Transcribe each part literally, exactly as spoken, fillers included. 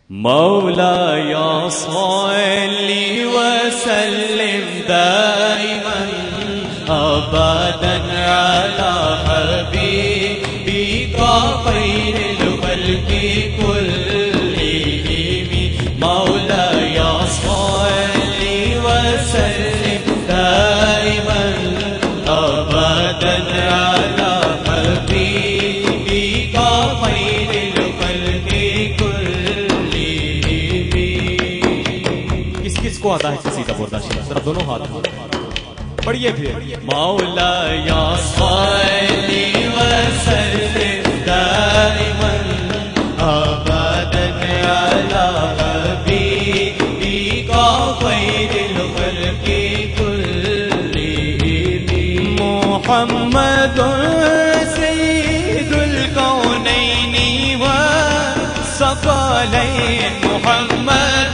مولاي صل وسلم دائما أبدا على حبيبك خير الخلق كلهم. مولاي صل وسلم دائما أبدا على حبيبك خير الخلق كلهم. کس کس کو آتا ہے قصیدہ بولنا شریف؟ ذرا دونوں ہاتھ پڑھیے پھر. مولاي صل وسلم دائما ابدا على حبيبك خير الخلق كلهم. محمد سيد الكونين والثقلين. محمد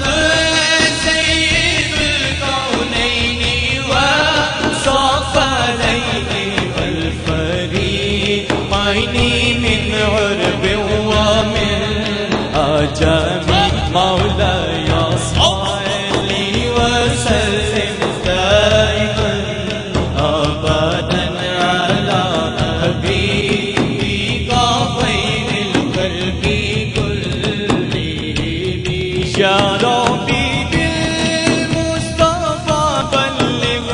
من عرب ومن عجم. مولاي صل وسلم دائما أبدا على حبيبك خير الخلق كلهم. يا ربي بالمصطفى بلغ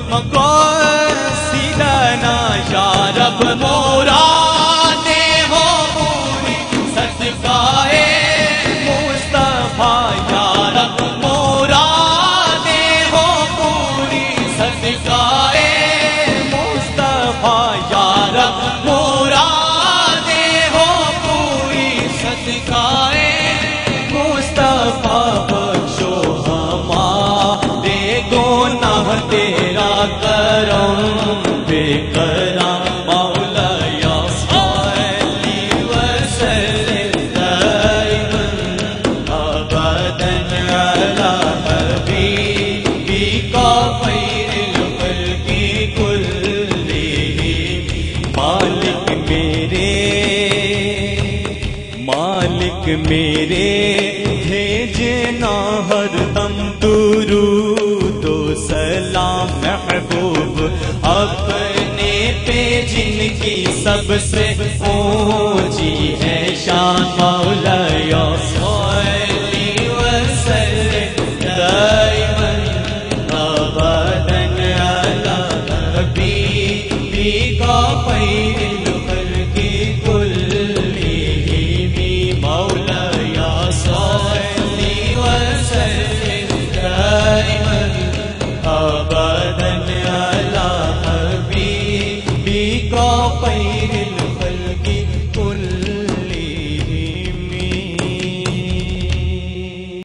مقاصدنا يا رب. مراد تیرا کرم بے کرم. مولاي صل وسلم دائما ابدا على حبيبك خير الخلق كلهم. مالک میرے مالک میرے بھیجنا ہر دم درود و سلام محبوب اپنے پہ جن کی سب سے اونچی ہے شان. مولاي صل